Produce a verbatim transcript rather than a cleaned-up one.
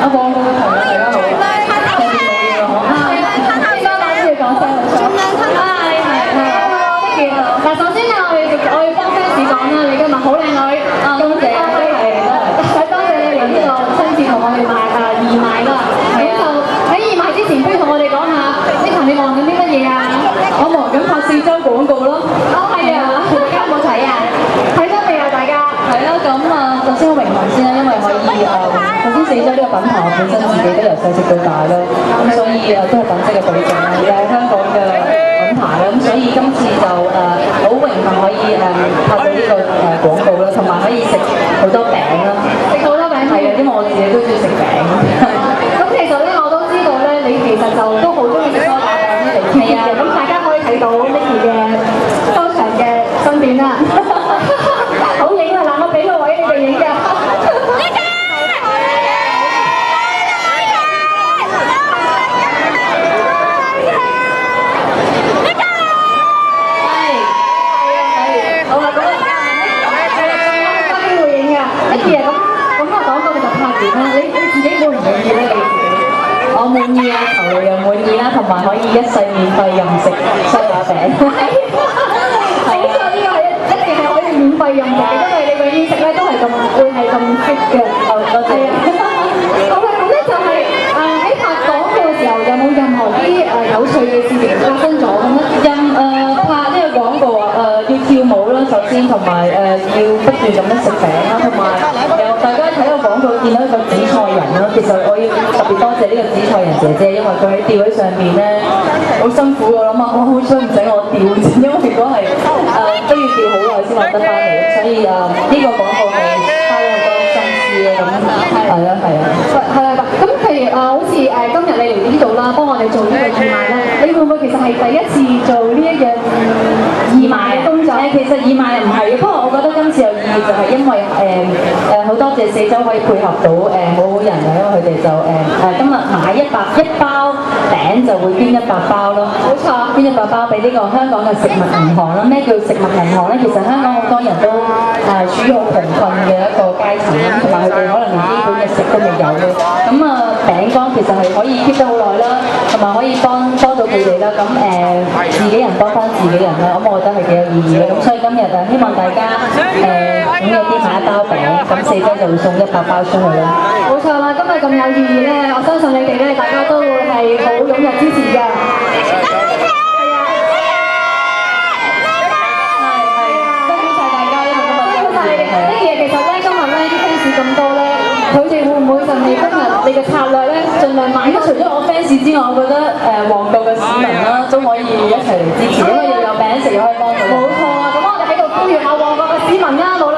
阿旺角嘅朋友大家好，上次冇嘢喎，啊，應該講要講聲好錯。啊，係係，跟住嗱，首先咧，我要我要幫 fans 講啦，你今日好靚女，多謝，都係多謝你嚟呢個親自同我哋賣啊義賣啦。咁就喺義賣之前，不如同我哋講下，呢排你忙緊啲乜嘢啊？我忙緊拍四張廣告咯。哦，係啊，大家有冇睇啊？睇咗未啊？大家？係啦，咁啊，首先好榮幸先啦，因為可以誒，首先四張呢個品牌我本身自己都由細食到大啦，咁所以誒都係品質嘅保證啦，又係香港嘅品牌啦，咁所以今次就誒好榮幸可以誒拍到呢個誒廣告啦，同埋可以食好多餅啦，食好多餅係啊，因為我自己都中意食餅。咁其實咧我都知道咧，你其實就都好中意食梳打餅咧嚟 keep 嘅，咁大家可以睇到 Nicky 嘅收場嘅新片啦。好影啊！嗱，我俾個位你哋影㗎。好啦，咁啊，有機會影㗎。一啲啊，咁咁個廣告你就拍完啦。你你自己滿唔滿意咧？你自己？我滿意啊，酬勞又滿意啦，同埋可以一世免費任食梳打餅。係啊，呢個係一定係可以免費任食嘅，因為你永遠食咧都係咁會係咁 fit 嘅。哦，多謝。好嘅，咁咧就係誒喺拍廣告嘅時候，有冇任何啲誒有趣嘅事情發生咗咁咧？任誒拍呢個廣告啊，誒要跳舞啦，首先同埋誒要不斷咁樣食餅啦，同埋有大家睇個廣告見到一個紫菜人啦，其實我要特別多謝呢個紫菜人姐姐，因為佢喺吊喺上面咧好辛苦，我諗啊，我好想唔使我吊先，因為如果係誒都要吊好耐先揾得翻嚟，所以誒呢個廣告係花咗好多心思嘅，咁係啊係啊，係啊，咁譬如誒好似誒今日你嚟呢度啦，幫我哋做呢個義賣啦，你會唔會其實係第一次做呢一樣義賣嘅工作？誒其實義賣唔係嘅，不過我覺得今次有意義就係因為誒誒好多謝四周可以配合到誒好好人啊，因為佢哋就誒誒今日買一百一包餅就會捐一百包咯，冇錯，捐一百包俾呢個香港嘅食物銀行啦。咩叫食物銀行咧？其實香港好多人都誒處於好窮困嘅一個階層，同埋佢哋可能連基本嘅食都未有嘅。咁啊餅乾其實係可以 keep 得好耐啦，同埋可以幫幫到佢哋啦。咁誒、呃、自己人幫翻自己人啦，咁我覺得係幾有意義嘅。咁所以今日啊，希望大家誒咁有啲買一包餅，咁四張就會送一百包出去啦。冇錯啦，今日咁有意義咧，我相信你哋咧，大家都會係好踴躍支持㗎。咁多咧，佢哋會唔會就係今日你嘅策略咧，盡量買？除咗我 fans 之外，我覺得誒旺角嘅市民啦，都可以一齊嚟支持，因為又有餅食又可以幫到。冇錯啊！咁我哋喺度呼籲下旺角嘅市民啦，努力